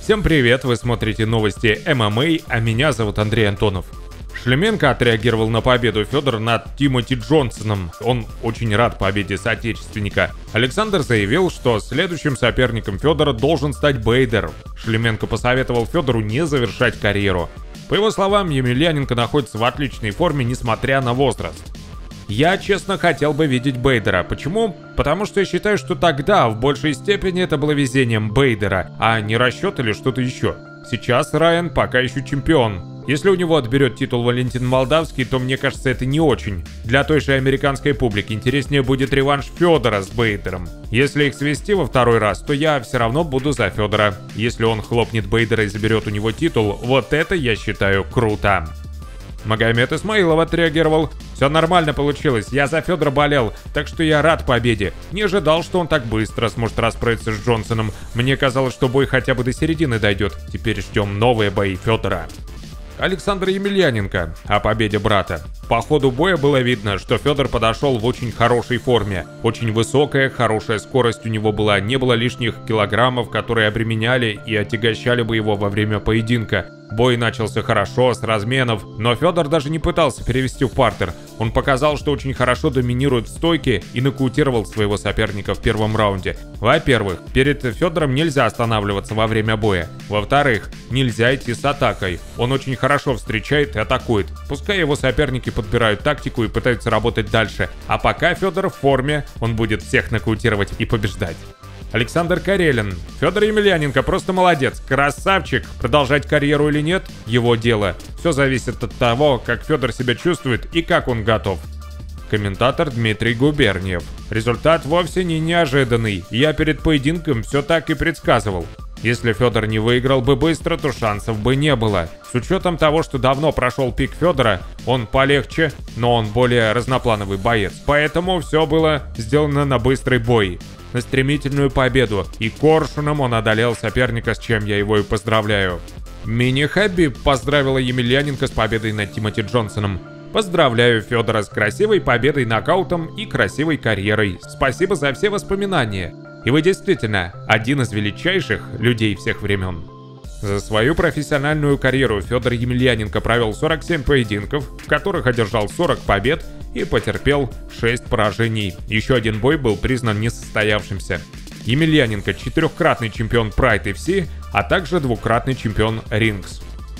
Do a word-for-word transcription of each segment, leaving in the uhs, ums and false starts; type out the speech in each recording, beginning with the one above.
Всем привет, вы смотрите новости эм эм а, а меня зовут Андрей Антонов. Шлеменко отреагировал на победу Федора над Тимоти Джонсоном. Он очень рад победе соотечественника. Александр заявил, что следующим соперником Федора должен стать Бейдер. Шлеменко посоветовал Федору не завершать карьеру. По его словам, Емельяненко находится в отличной форме, несмотря на возраст. Я, честно, хотел бы видеть Бейдера. Почему? Потому что я считаю, что тогда в большей степени это было везением Бейдера, а не расчет или что-то еще. Сейчас Райан пока еще чемпион. Если у него отберет титул Валентин Молдавский, то мне кажется, это не очень. Для той же американской публики интереснее будет реванш Федора с Бейдером. Если их свести во второй раз, то я все равно буду за Федора. Если он хлопнет Бейдера и заберет у него титул, вот это я считаю круто. Магомед Исмаилов отреагировал. Все нормально получилось, я за Федора болел, так что я рад победе. Не ожидал, что он так быстро сможет расправиться с Джонсоном. Мне казалось, что бой хотя бы до середины дойдет. Теперь ждем новые бои Федора. Александр Емельяненко о победе брата. По ходу боя было видно, что Федор подошел в очень хорошей форме. Очень высокая, хорошая скорость у него была, не было лишних килограммов, которые обременяли и отягощали бы его во время поединка. Бой начался хорошо, с разменов, но Федор даже не пытался перевести в партер. Он показал, что очень хорошо доминирует в стойке и нокаутировал своего соперника в первом раунде. Во-первых, перед Федором нельзя останавливаться во время боя. Во-вторых, нельзя идти с атакой. Он очень хорошо встречает и атакует. Пускай его соперники подбирают тактику и пытаются работать дальше. А пока Федор в форме, он будет всех нокаутировать и побеждать. Александр Карелин. Федор Емельяненко просто молодец, красавчик. Продолжать карьеру или нет – его дело. Все зависит от того, как Федор себя чувствует и как он готов. Комментатор Дмитрий Губерниев. Результат вовсе не неожиданный. Я перед поединком все так и предсказывал. Если Федор не выиграл бы быстро, то шансов бы не было. С учетом того, что давно прошел пик Федора, он полегче, но он более разноплановый боец. Поэтому все было сделано на быстрый бой, на стремительную победу. И коршуном он одолел соперника, с чем я его и поздравляю. Мини Хабиб поздравила Емельяненко с победой над Тимоти Джонсоном. Поздравляю Федора с красивой победой нокаутом и красивой карьерой. Спасибо за все воспоминания. И вы действительно один из величайших людей всех времен. За свою профессиональную карьеру Федор Емельяненко провел сорок семь поединков, в которых одержал сорок побед и потерпел шесть поражений. Еще один бой был признан несостоявшимся. Емельяненко – четырехкратный чемпион Pride эф си, а также двукратный чемпион Рингс.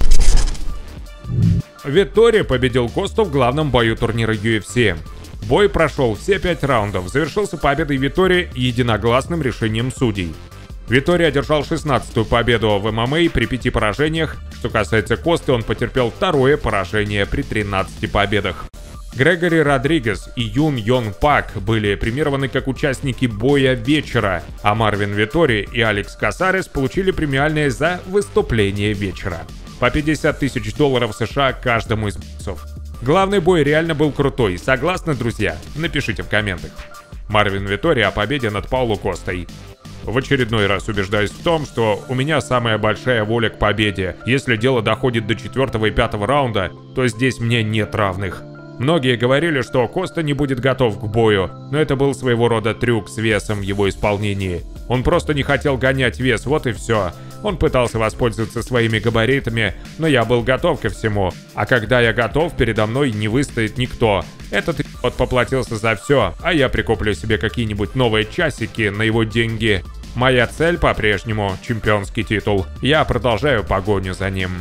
Витория победил Косту в главном бою турнира ю эф си. Бой прошел все пять раундов, завершился победой Витории единогласным решением судей. Витория одержал шестнадцатую победу в эм эм а при пяти поражениях. Что касается Косты, он потерпел второе поражение при тринадцати победах. Грегори Родригес и Юн Йон Пак были премированы как участники боя вечера, а Марвин Виттори и Алекс Касарес получили премиальные за выступление вечера. По пятьдесят тысяч долларов США каждому из бойцов. Главный бой реально был крутой, согласны, друзья? Напишите в комментах. Марвин Виттори о победе над Пауло Костой. В очередной раз убеждаюсь в том, что у меня самая большая воля к победе. Если дело доходит до четвертого и пятого раунда, то здесь мне нет равных. Многие говорили, что Коста не будет готов к бою, но это был своего рода трюк с весом в его исполнении. Он просто не хотел гонять вес, вот и все. Он пытался воспользоваться своими габаритами, но я был готов ко всему. А когда я готов, передо мной не выстоит никто. Этот идиот поплатился за все, а я прикуплю себе какие-нибудь новые часики на его деньги. Моя цель по-прежнему чемпионский титул. Я продолжаю погоню за ним.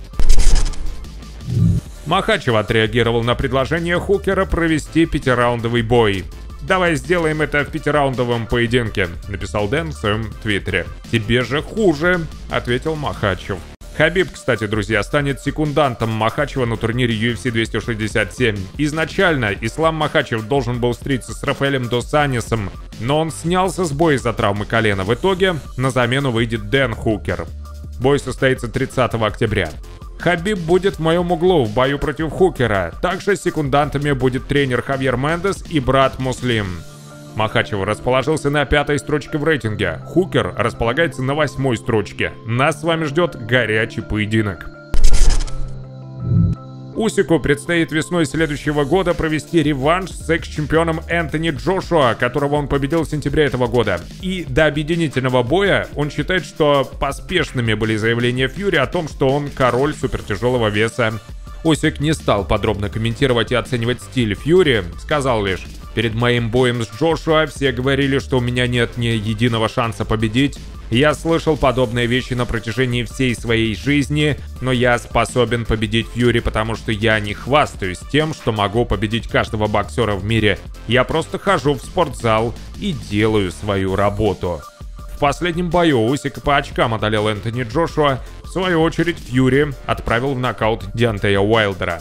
Махачев отреагировал на предложение Хукера провести пятираундовый бой. «Давай сделаем это в пятираундовом поединке», — написал Дэн в своем твиттере. «Тебе же хуже», — ответил Махачев. Хабиб, кстати, друзья, станет секундантом Махачева на турнире ю эф си двести шестьдесят семь. Изначально Ислам Махачев должен был встретиться с Рафаэлем дос Аньосом, но он снялся с боя из-за травмы колена. В итоге на замену выйдет Дэн Хукер. Бой состоится тридцатого октября. Хабиб будет в моем углу в бою против Хукера. Также секундантами будет тренер Хавьер Мендес и брат Муслим. Махачев расположился на пятой строчке в рейтинге. Хукер располагается на восьмой строчке. Нас с вами ждет горячий поединок. Усику предстоит весной следующего года провести реванш с экс-чемпионом Энтони Джошуа, которого он победил в сентябре этого года. И до объединительного боя он считает, что поспешными были заявления Фьюри о том, что он король супертяжелого веса. Усик не стал подробно комментировать и оценивать стиль Фьюри, сказал лишь: «Перед моим боем с Джошуа все говорили, что у меня нет ни единого шанса победить. Я слышал подобные вещи на протяжении всей своей жизни, но я способен победить Фьюри, потому что я не хвастаюсь тем, что могу победить каждого боксера в мире. Я просто хожу в спортзал и делаю свою работу». В последнем бою Усик по очкам одолел Энтони Джошуа. В свою очередь Фьюри отправил в нокаут Деонтея Уайлдера.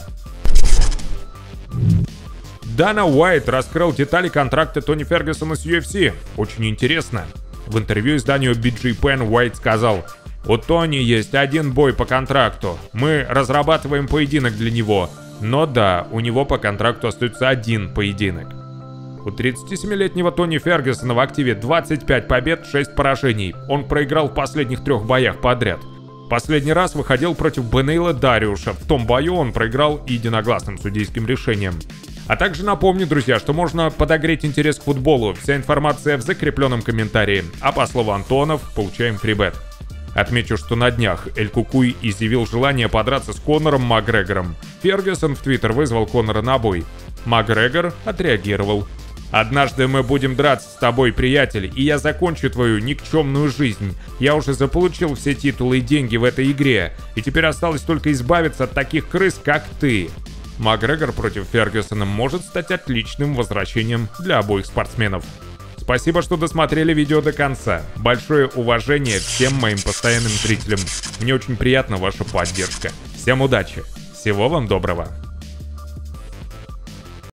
Дана Уайт раскрыл детали контракта Тони Фергюсона с ю эф си. Очень интересно. В интервью изданию би джи Pen Уайт сказал: «У Тони есть один бой по контракту. Мы разрабатываем поединок для него. Но да, у него по контракту остается один поединок». У тридцатисемилетнего Тони Фергюсона в активе двадцать пять побед, шесть поражений. Он проиграл в последних трех боях подряд. Последний раз выходил против Бенейла Дариуша. В том бою он проиграл единогласным судейским решением. А также напомню, друзья, что можно подогреть интерес к футболу. Вся информация в закрепленном комментарии. А по слову Антонов, получаем фрибет. Отмечу, что на днях Эль Кукуй изъявил желание подраться с Конором Макгрегором. Фергюсон в Твиттер вызвал Конора на бой. Макгрегор отреагировал: «Однажды мы будем драться с тобой, приятель, и я закончу твою никчемную жизнь. Я уже заполучил все титулы и деньги в этой игре, и теперь осталось только избавиться от таких крыс, как ты». Макгрегор против Фергюсона может стать отличным возвращением для обоих спортсменов. Спасибо, что досмотрели видео до конца. Большое уважение всем моим постоянным зрителям. Мне очень приятна ваша поддержка. Всем удачи. Всего вам доброго.